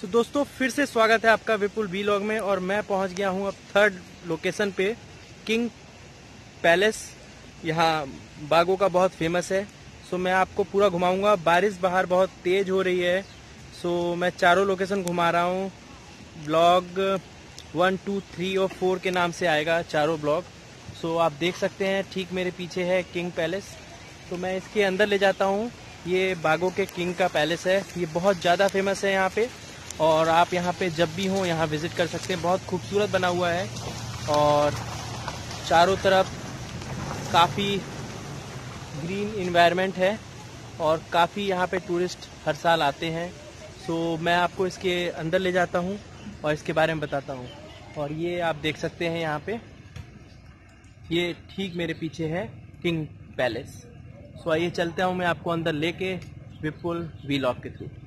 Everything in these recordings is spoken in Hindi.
तो दोस्तों फिर से स्वागत है आपका विपुल व्लॉग में। और मैं पहुंच गया हूं अब थर्ड लोकेशन पे, किंग पैलेस। यहां बागो का बहुत फेमस है। सो मैं आपको पूरा घुमाऊंगा। बारिश बाहर बहुत तेज हो रही है, सो मैं चारों लोकेशन घुमा रहा हूं। ब्लॉग 1, 2, 3 और 4 के नाम से आएगा चारों ब्लॉग। सो आप देख सकते हैं ठीक मेरे पीछे है किंग पैलेस। तो मैं इसके अंदर ले जाता हूँ। ये बागो के किंग का पैलेस है। ये बहुत ज़्यादा फेमस है यहाँ पे, और आप यहाँ पे जब भी हो यहाँ विज़िट कर सकते हैं। बहुत खूबसूरत बना हुआ है और चारों तरफ काफ़ी ग्रीन इन्वायरमेंट है और काफ़ी यहाँ पे टूरिस्ट हर साल आते हैं। सो मैं आपको इसके अंदर ले जाता हूँ और इसके बारे में बताता हूँ। और ये आप देख सकते हैं यहाँ पे, ये ठीक मेरे पीछे है किंग पैलेस। सो आइए चलते हूँ मैं आपको अंदर लेके विपुल व्लॉग के थ्रू।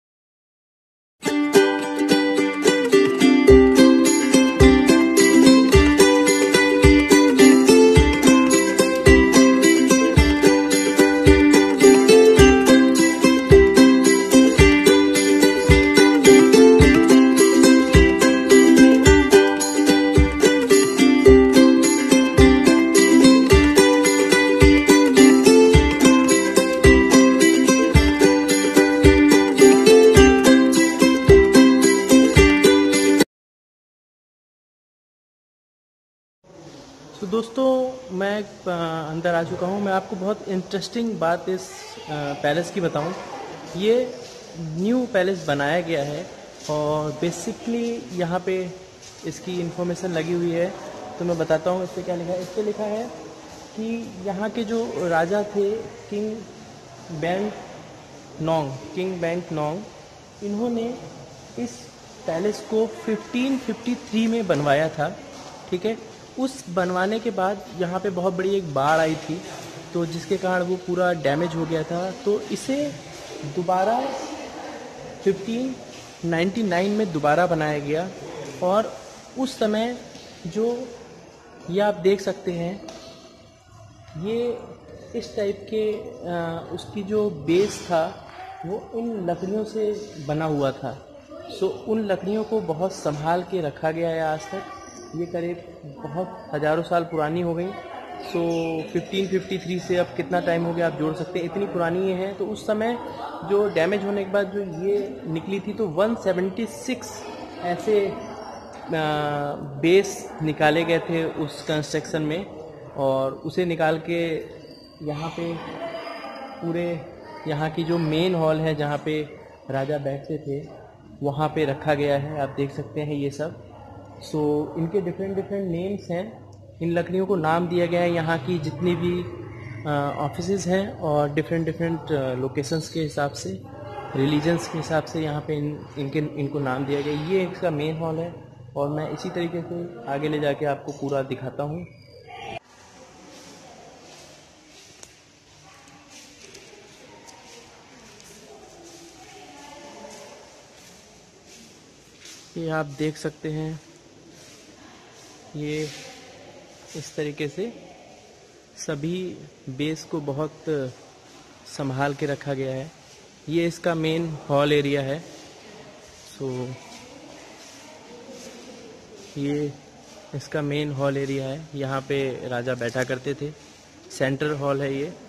तो दोस्तों मैं अंदर आ चुका हूँ। मैं आपको बहुत इंटरेस्टिंग बात इस पैलेस की बताऊँ। ये न्यू पैलेस बनाया गया है और बेसिकली यहाँ पे इसकी इंफॉर्मेशन लगी हुई है। तो मैं बताता हूँ इस पर क्या लिखा है। इस पर लिखा है कि यहाँ के जो राजा थे किंग बैंग नोंग, इन्होंने इस पैलेस को 1553 में बनवाया था। ठीक है, उस बनवाने के बाद यहाँ पे बहुत बड़ी एक बाढ़ आई थी, तो जिसके कारण वो पूरा डैमेज हो गया था। तो इसे दोबारा 1599 में दोबारा बनाया गया। और उस समय जो ये आप देख सकते हैं, ये इस टाइप के उसकी जो बेस था वो इन लकड़ियों से बना हुआ था। सो उन लकड़ियों को बहुत संभाल के रखा गया है आज तक। ये करीब बहुत हज़ारों साल पुरानी हो गई। सो 1553 से अब कितना टाइम हो गया आप जोड़ सकते हैं, इतनी पुरानी ये है। तो उस समय जो डैमेज होने के बाद जो ये निकली थी, तो 176 ऐसे बेस निकाले गए थे उस कंस्ट्रक्शन में, और उसे निकाल के यहाँ पे पूरे यहाँ की जो मेन हॉल है जहाँ पे राजा बैठते थे वहाँ पे रखा गया है। आप देख सकते हैं ये सब। सो इनके डिफरेंट नेम्स हैं। इन लकड़ियों को नाम दिया गया है यहाँ की जितनी भी ऑफिसेज हैं, और डिफरेंट लोकेशंस के हिसाब से, रिलीजन्स के हिसाब से यहाँ पे इनको नाम दिया गया। ये इसका मेन हॉल है और मैं इसी तरीके से आगे ले जाके आपको पूरा दिखाता हूँ। ये आप देख सकते हैं, ये इस तरीके से सभी बेस को बहुत संभाल के रखा गया है। ये इसका मेन हॉल एरिया है। सो ये इसका मेन हॉल एरिया है, यहाँ पे राजा बैठा करते थे। सेंट्रल हॉल है ये।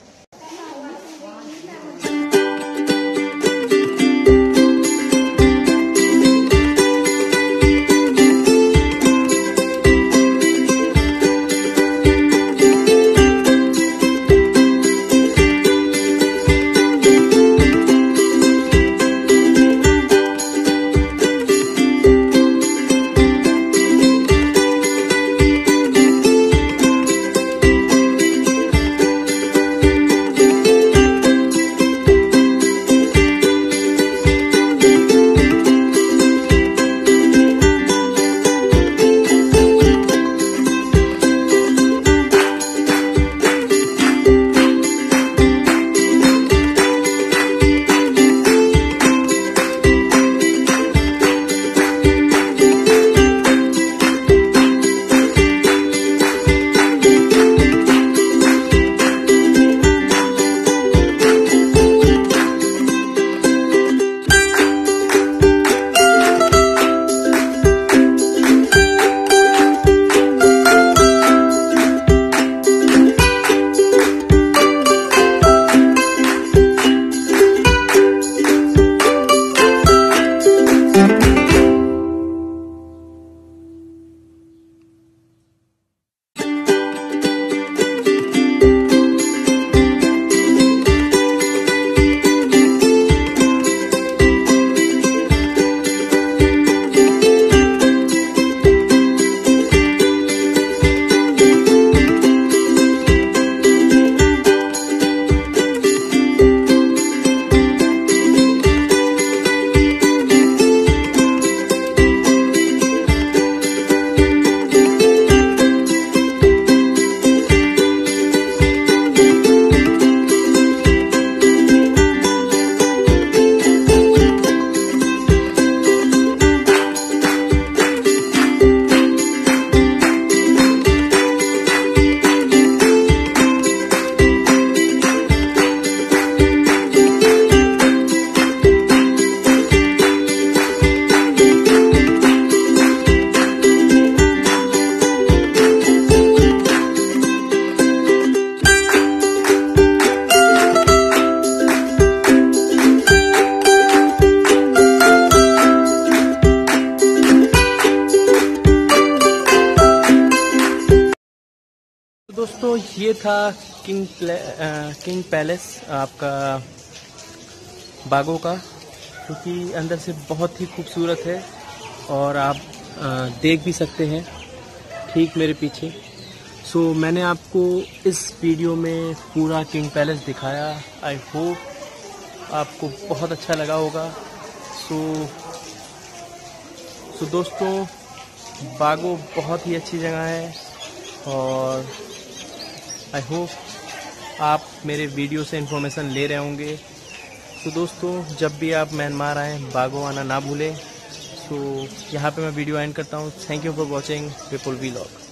ये था किंग पैलेस आपका बागो का, जो कि अंदर से बहुत ही खूबसूरत है और आप देख भी सकते हैं ठीक मेरे पीछे। सो मैंने आपको इस वीडियो में पूरा किंग पैलेस दिखाया। आई होप आपको बहुत अच्छा लगा होगा। सो दोस्तों, बागो बहुत ही अच्छी जगह है और आई होप आप मेरे वीडियो से इन्फॉर्मेशन ले रहे होंगे। तो दोस्तों, जब भी आप म्यांमार आएँ बागो आना ना भूलें। तो यहाँ पे मैं वीडियो एंड करता हूँ। Thank you for watching Vipul vlog.